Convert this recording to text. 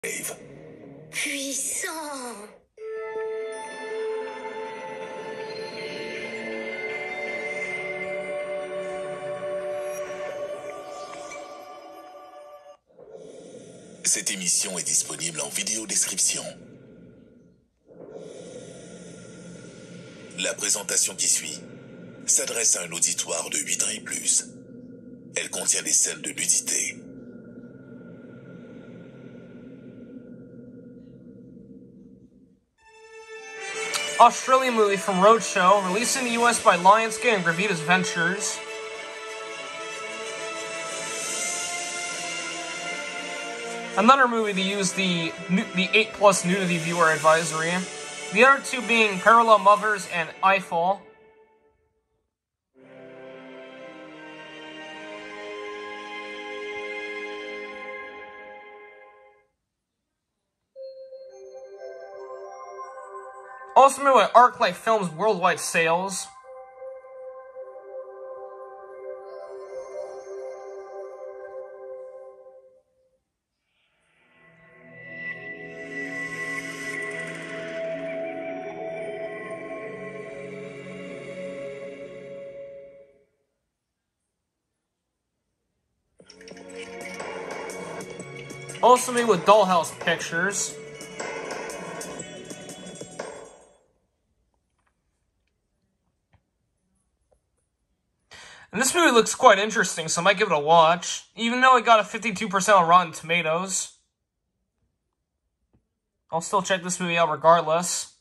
Puissant. Cette émission est disponible en vidéo description. La présentation qui suit s'adresse à un auditoire de 8 ans et plus. Elle contient des scènes de nudité. Australian movie from Roadshow, released in the US by Lionsgate and Gravitas Ventures. Another movie to use the 8+ nudity viewer advisory. The other two being Parallel Mothers and Eiffel. Also made by ArcLight Films worldwide sales. Also made with Dollhouse Pictures. And this movie looks quite interesting, so I might give it a watch. Even though it got a 52% on Rotten Tomatoes, I'll still check this movie out regardless.